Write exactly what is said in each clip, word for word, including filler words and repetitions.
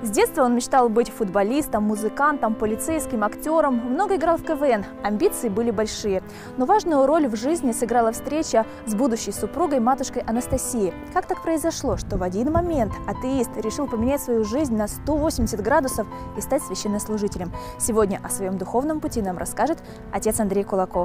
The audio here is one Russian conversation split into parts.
С детства он мечтал быть футболистом, музыкантом, полицейским, актером. Много играл в ка вэ эн. Амбиции были большие. Но важную роль в жизни сыграла встреча с будущей супругой, матушкой Анастасией. Как так произошло, что в один момент атеист решил поменять свою жизнь на сто восемьдесят градусов и стать священнослужителем? Сегодня о своем духовном пути нам расскажет отец Андрей Кулаков.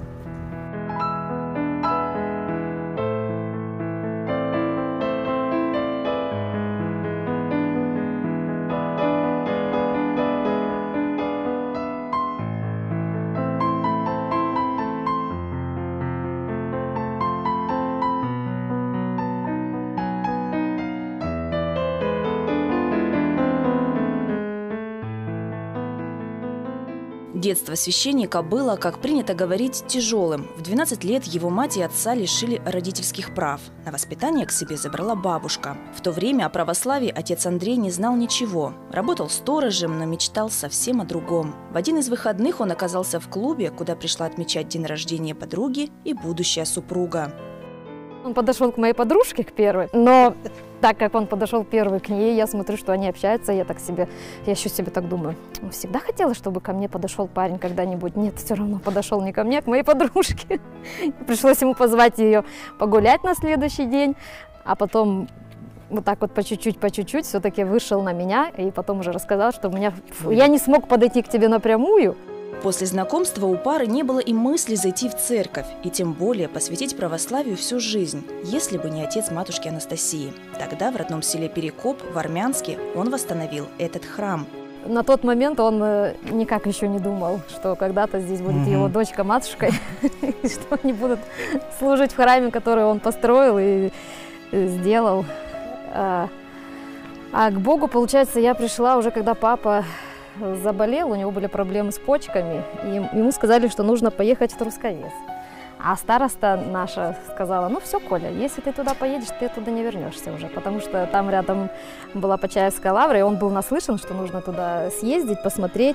Детство священника было, как принято говорить, тяжелым. В двенадцать лет его мать и отца лишили родительских прав. На воспитание к себе забрала бабушка. В то время о православии отец Андрей не знал ничего. Работал сторожем, но мечтал совсем о другом. В один из выходных он оказался в клубе, куда пришла отмечать день рождения подруги и будущая супруга. Он подошел к моей подружке, к первой, но так как он подошел первый к ней, я смотрю, что они общаются, я так себе, я еще себе так думаю, всегда хотела, чтобы ко мне подошел парень когда-нибудь. Нет, все равно подошел не ко мне, а к моей подружке. Пришлось ему позвать ее погулять на следующий день, а потом вот так вот по чуть-чуть, по чуть-чуть все-таки вышел на меня и потом уже рассказал, что у меня, я не смог подойти к тебе напрямую. После знакомства у пары не было и мысли зайти в церковь, и тем более посвятить православию всю жизнь, если бы не отец матушки Анастасии. Тогда в родном селе Перекоп, в Армянске, он восстановил этот храм. На тот момент он никак еще не думал, что когда-то здесь будет mm-hmm. его дочка матушкой, и что они будут служить в храме, который он построил и сделал. А к Богу, получается, я пришла уже, когда папа заболел, у него были проблемы с почками, и ему сказали, что нужно поехать в Трусковец. А староста наша сказала: ну все, Коля, если ты туда поедешь, ты туда не вернешься уже, потому что там рядом была Почаевская лавра, и он был наслышан, что нужно туда съездить, посмотреть.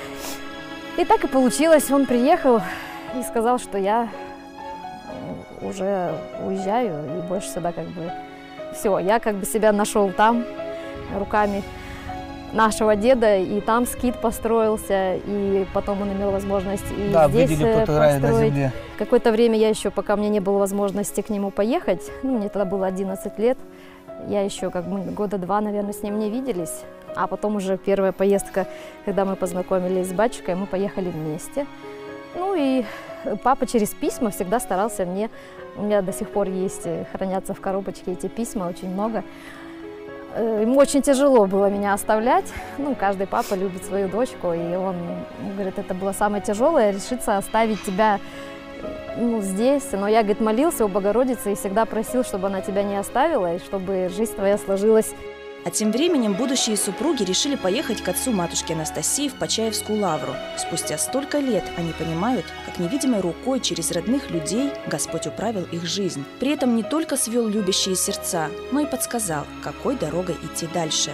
И так и получилось, он приехал и сказал, что я уже уезжаю, и больше сюда как бы все, я как бы себя нашел там руками нашего деда, и там скит построился, и потом он имел возможность и да, здесь построить. Какое-то время я еще, пока мне не было возможности к нему поехать, ну, мне тогда было одиннадцать лет, я еще как бы года два, наверное, с ним не виделись, а потом уже первая поездка, когда мы познакомились с батюшкой, мы поехали вместе. Ну и папа через письма всегда старался мне, у меня до сих пор есть, хранятся в коробочке эти письма, очень много. Ему очень тяжело было меня оставлять. Ну, каждый папа любит свою дочку, и он говорит, это было самое тяжелое, решиться оставить тебя ну, здесь. Но я, говорит, молился у Богородицы и всегда просил, чтобы она тебя не оставила, и чтобы жизнь твоя сложилась. А тем временем будущие супруги решили поехать к отцу матушки Анастасии в Почаевскую лавру. Спустя столько лет они понимают, как невидимой рукой через родных людей Господь управил их жизнь. При этом не только свел любящие сердца, но и подсказал, какой дорогой идти дальше.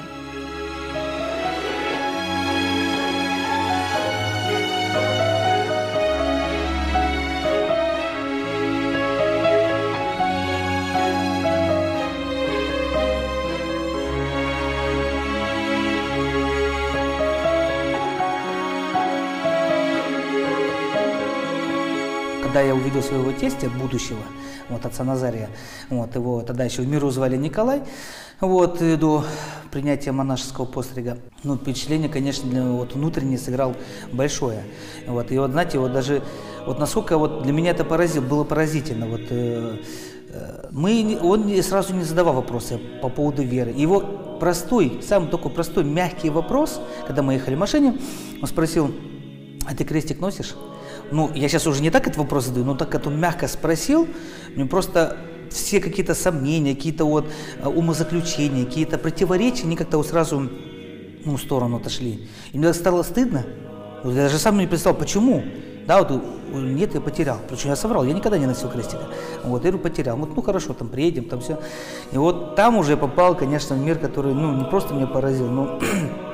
Когда я увидел своего тестя, будущего, вот, отца Назария, вот, его тогда еще в миру звали Николай, вот, до принятия монашеского пострига, ну, впечатление, конечно, для, вот, внутренне сыграл большое. Вот, и вот, знаете, вот даже, вот насколько вот для меня это поразило, было поразительно. Вот, э, мы, он сразу не задавал вопросы по поводу веры. Его простой, самый такой простой, мягкий вопрос, когда мы ехали в машине, он спросил: а ты крестик носишь? Ну, я сейчас уже не так этот вопрос задаю, но так как он мягко спросил, мне просто все какие-то сомнения, какие-то вот умозаключения, какие-то противоречия, они как-то вот сразу ну, в сторону отошли. И мне стало стыдно. Я даже сам не представил, почему. Да, вот, нет, я потерял. Причем я соврал, я никогда не носил крестика. Вот, я говорю, потерял. Вот, ну хорошо, там приедем, там все. И вот там уже попал, конечно, в мир, который, ну, не просто меня поразил, но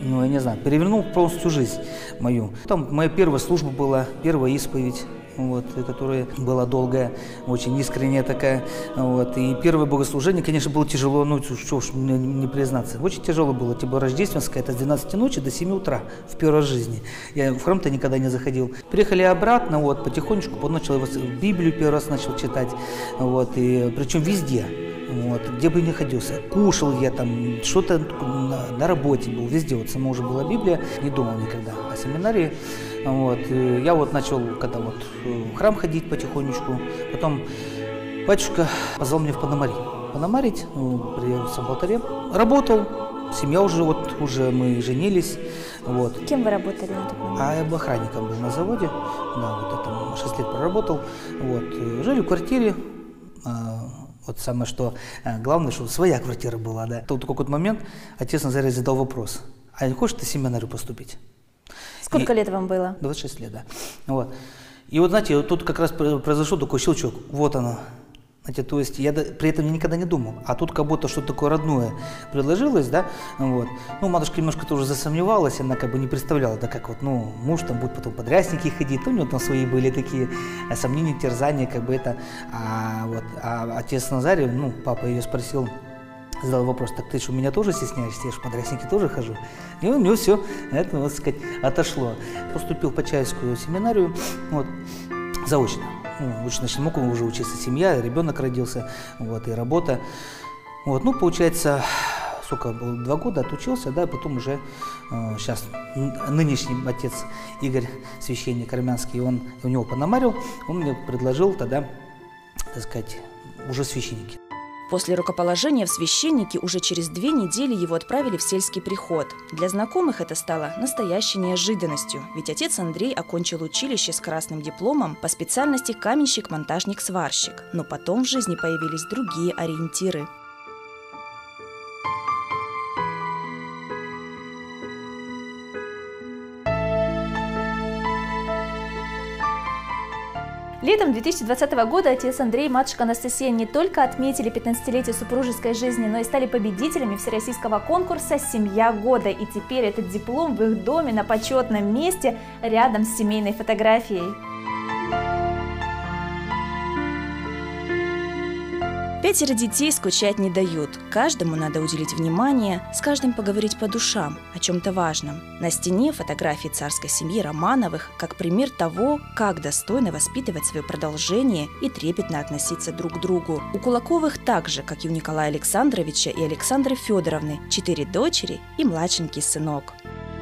ну, я не знаю, перевернул полностью жизнь мою. Там моя первая служба была, первая исповедь. Вот, которая была долгая, очень искренняя такая. Вот, и первое богослужение, конечно, было тяжело, ну, что уж мне не признаться. Очень тяжело было, типа рождественское, это с двенадцати ночи до семи утра в первой жизни. Я в храм-то никогда не заходил. Приехали обратно, вот, потихонечку, начал Библию первый раз начал читать, вот, и причем везде. Вот, где бы ни находился, кушал я там, что-то на, на работе был, везде. Вот сама уже была Библия, не думал никогда о семинарии. Вот, и я вот начал, когда вот в храм ходить потихонечку, потом батюшка позвал меня в Пономари. Пономарить, ну, при Сабалтаре. Работал, семья уже, вот, уже мы женились. Вот. Кем вы работали на тот момент? А я охранником был на заводе, да, вот я там шесть лет проработал. Вот, жили в квартире. Вот самое, что главное, что своя квартира была, да. Тут в какой-то момент отец Назарий задал вопрос: а не хочешь ты в семинарию поступить? Сколько и... лет вам было? двадцать шесть лет, да. Вот. И вот, знаете, вот тут как раз произошел такой щелчок. Вот оно. Знаете, то есть я при этом никогда не думал, а тут как будто что-то такое родное предложилось, да, вот. Ну, матушка немножко тоже засомневалась, она как бы не представляла, да, как вот, ну, муж там будет потом подрясники ходить, у него там свои были такие сомнения, терзания, как бы это, а вот, а отец Назарий, ну, папа ее спросил, задал вопрос: так ты что, меня тоже стесняешься, я же в подрясники тоже хожу, и у него все, это, вот сказать, отошло. Поступил в Почаевскую семинарию, вот, заочно. Ну, лучше не мог уже учиться, семья, ребенок родился, вот, и работа. Вот, ну, получается, сколько было, два года отучился, да, потом уже э, сейчас нынешний отец Игорь, священник армянский, он у него Пономарил, он мне предложил тогда, так сказать, уже священники. После рукоположения в священники уже через две недели его отправили в сельский приход. Для знакомых это стало настоящей неожиданностью, ведь отец Андрей окончил училище с красным дипломом по специальности каменщик-монтажник-сварщик. Но потом в жизни появились другие ориентиры. Летом две тысячи двадцатого года отец Андрей и матушка Анастасия не только отметили пятнадцатилетие супружеской жизни, но и стали победителями всероссийского конкурса «Семья года». И теперь этот диплом в их доме на почетном месте рядом с семейной фотографией. Пятеро детей скучать не дают. Каждому надо уделить внимание, с каждым поговорить по душам, о чем-то важном. На стене фотографии царской семьи Романовых, как пример того, как достойно воспитывать свое продолжение и трепетно относиться друг к другу. У Кулаковых так же, как и у Николая Александровича и Александры Федоровны, четыре дочери и младшенький сынок.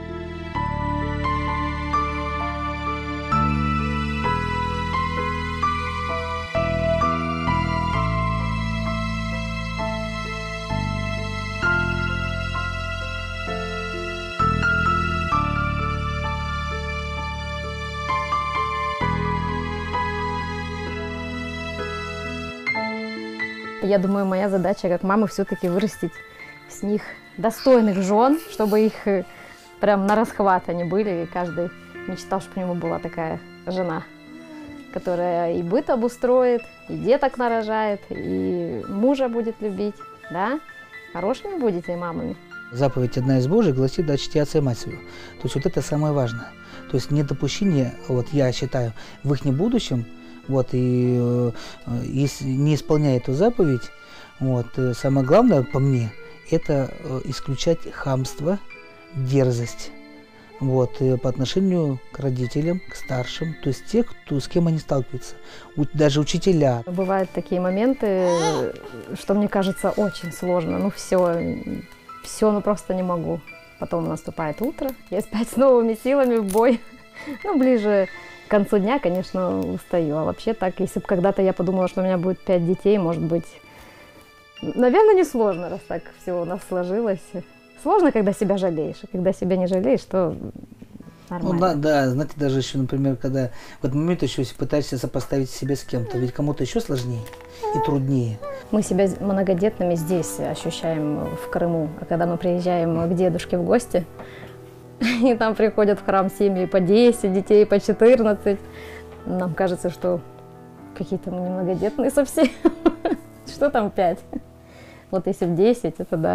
Я думаю, моя задача как мамы все-таки вырастить с них достойных жен, чтобы их прям на расхват они были, и каждый мечтал, чтобы у него была такая жена, которая и быт обустроит, и деток нарожает, и мужа будет любить, да? Хорошими будете мамами. Заповедь одна из Божьих гласит: да, чти отца и мать свою. То есть вот это самое важное. То есть недопущение, вот я считаю, в их будущем. Вот, и э, если не исполняя эту заповедь, вот, э, самое главное по мне, это э, исключать хамство, дерзость, вот, э, по отношению к родителям, к старшим, то есть тех, кто, с кем они сталкиваются, у, даже учителя. Бывают такие моменты, что мне кажется очень сложно, ну все, все, ну просто не могу. Потом наступает утро, я опять с новыми силами в бой, ну ближе к концу дня, конечно, устаю. А вообще так, если бы когда-то я подумала, что у меня будет пять детей, может быть, наверное, не сложно, раз так все у нас сложилось. Сложно, когда себя жалеешь, а когда себя не жалеешь, то нормально. Ну да, да, знаете, даже еще, например, когда в этот момент еще пытаешься сопоставить себя с кем-то, ведь кому-то еще сложнее и труднее. Мы себя многодетными здесь ощущаем в Крыму, а когда мы приезжаем к дедушке в гости, и там приходят в храм семьи по десять детей, по четырнадцать. Нам кажется, что какие-то мы немногодетные совсем. Что там пять? Вот если в десять, это да.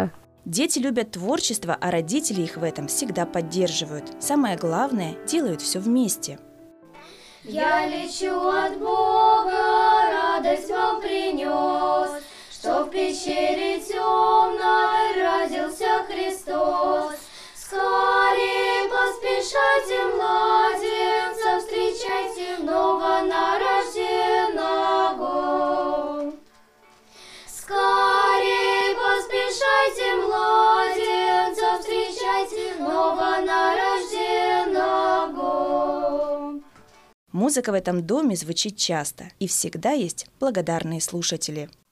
Дети любят творчество, а родители их в этом всегда поддерживают. Самое главное – делают все вместе. Я лечу от Бога, радость вам принес, что в пещере темной родился Христос. Скорее поспешайте, младенца, встречайте новонарожденного. Скорее поспешайте, младенца, встречайте новонарожденного. Музыка в этом доме звучит часто, и всегда есть благодарные слушатели.